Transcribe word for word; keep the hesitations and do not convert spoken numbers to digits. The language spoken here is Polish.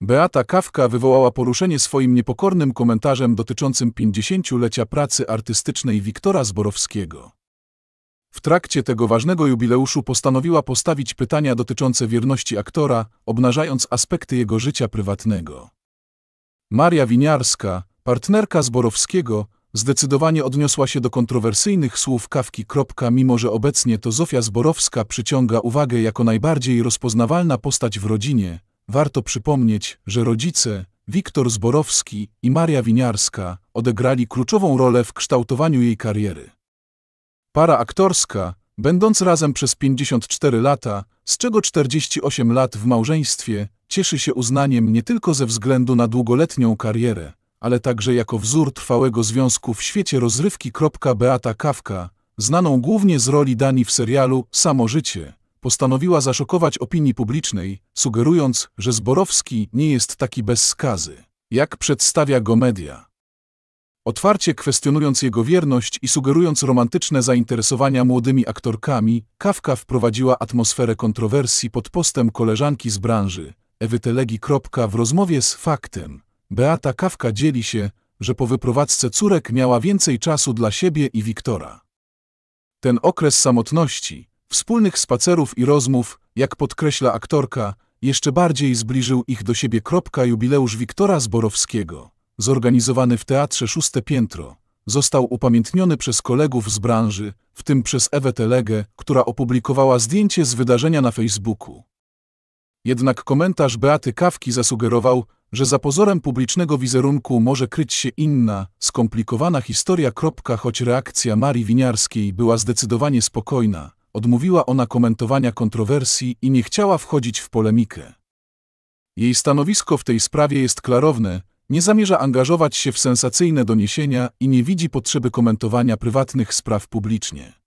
Beata Kawka wywołała poruszenie swoim niepokornym komentarzem dotyczącym pięćdziesięciolecia pracy artystycznej Wiktora Zborowskiego. W trakcie tego ważnego jubileuszu postanowiła postawić pytania dotyczące wierności aktora, obnażając aspekty jego życia prywatnego. Maria Winiarska, partnerka Zborowskiego, zdecydowanie odniosła się do kontrowersyjnych słów Kawki. Mimo że obecnie to Zofia Zborowska przyciąga uwagę jako najbardziej rozpoznawalna postać w rodzinie, warto przypomnieć, że rodzice, Wiktor Zborowski i Maria Winiarska, odegrali kluczową rolę w kształtowaniu jej kariery. Para aktorska, będąc razem przez pięćdziesiąt cztery lata, z czego czterdzieści osiem lat w małżeństwie, cieszy się uznaniem nie tylko ze względu na długoletnią karierę, ale także jako wzór trwałego związku w świecie rozrywki. Beata Kawka, znaną głównie z roli Dani w serialu Samo życie, postanowiła zaszokować opinii publicznej, sugerując, że Zborowski nie jest taki bez skazy, jak przedstawia go media. Otwarcie kwestionując jego wierność i sugerując romantyczne zainteresowania młodymi aktorkami, Kawka wprowadziła atmosferę kontrowersji pod postem koleżanki z branży, Ewy Telegi. W rozmowie z Faktem, Beata Kawka dzieli się, że po wyprowadzce córek miała więcej czasu dla siebie i Wiktora. Ten okres samotności, wspólnych spacerów i rozmów, jak podkreśla aktorka, jeszcze bardziej zbliżył ich do siebie. Jubileusz Wiktora Zborowskiego, zorganizowany w Teatrze Szóste Piętro, został upamiętniony przez kolegów z branży, w tym przez Ewę Telegę, która opublikowała zdjęcie z wydarzenia na Facebooku. Jednak komentarz Beaty Kawki zasugerował, że za pozorem publicznego wizerunku może kryć się inna, skomplikowana historia. Choć reakcja Marii Winiarskiej była zdecydowanie spokojna, odmówiła ona komentowania kontrowersji i nie chciała wchodzić w polemikę. Jej stanowisko w tej sprawie jest klarowne, nie zamierza angażować się w sensacyjne doniesienia i nie widzi potrzeby komentowania prywatnych spraw publicznie.